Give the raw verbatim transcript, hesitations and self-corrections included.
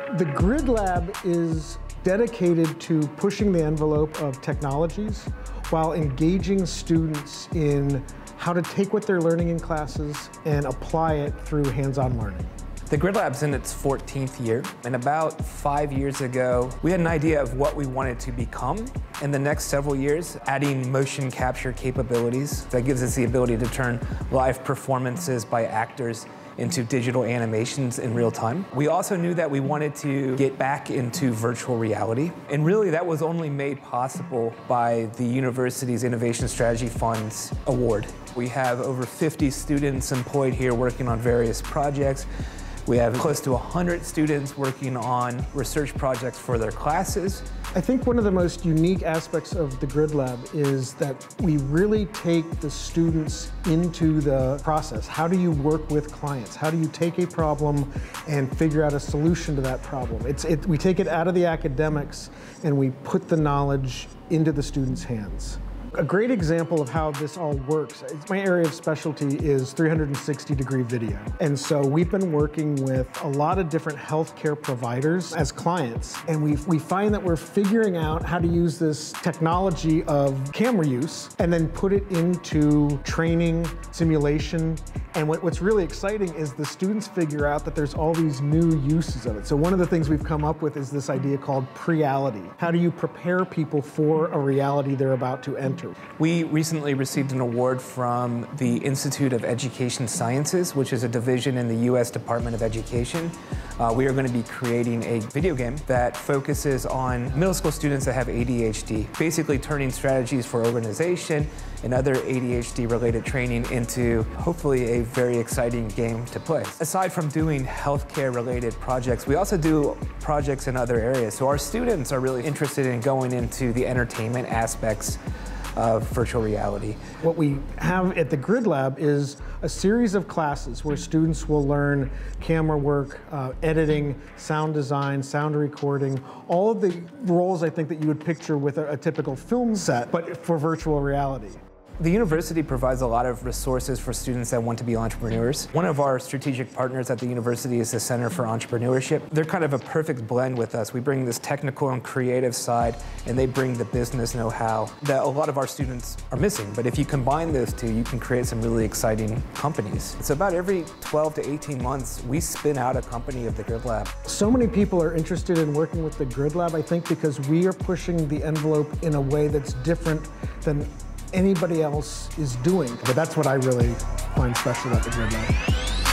The Grid Lab is dedicated to pushing the envelope of technologies while engaging students in how to take what they're learning in classes and apply it through hands-on learning. The Grid Lab's in its fourteenth year, and about five years ago, we had an idea of what we wanted to become in the next several years, adding motion capture capabilities. That gives us the ability to turn live performances by actors into digital animations in real time. We also knew that we wanted to get back into virtual reality, and really that was only made possible by the university's Innovation Strategy Fund's award. We have over fifty students employed here working on various projects. We have close to one hundred students working on research projects for their classes. I think one of the most unique aspects of the Grid Lab is that we really take the students into the process. How do you work with clients? How do you take a problem and figure out a solution to that problem? It's, it, we take it out of the academics and we put the knowledge into the students' hands. A great example of how this all works, my area of specialty is three hundred sixty degree video. And so we've been working with a lot of different healthcare providers as clients. And we we find that we're figuring out how to use this technology of camera use and then put it into training, simulation. And what, what's really exciting is the students figure out that there's all these new uses of it. So one of the things we've come up with is this idea called pre-reality. How do you prepare people for a reality they're about to enter? We recently received an award from the Institute of Education Sciences, which is a division in the U S Department of Education. Uh, we are going to be creating a video game that focuses on middle school students that have A D H D, basically turning strategies for organization and other A D H D-related training into hopefully a very exciting game to play. Aside from doing healthcare-related projects, we also do projects in other areas. So our students are really interested in going into the entertainment aspects of virtual reality. What we have at the Grid Lab is a series of classes where students will learn camera work, uh, editing, sound design, sound recording, all of the roles I think that you would picture with a, a typical film set, but for virtual reality. The university provides a lot of resources for students that want to be entrepreneurs. One of our strategic partners at the university is the Center for Entrepreneurship. They're kind of a perfect blend with us. We bring this technical and creative side, and they bring the business know-how that a lot of our students are missing. But if you combine those two, you can create some really exciting companies. It's about every twelve to eighteen months, we spin out a company of the Grid Lab. So many people are interested in working with the Grid Lab, I think, because we are pushing the envelope in a way that's different than anybody else is doing. But that's what I really find special about the Grid Lab.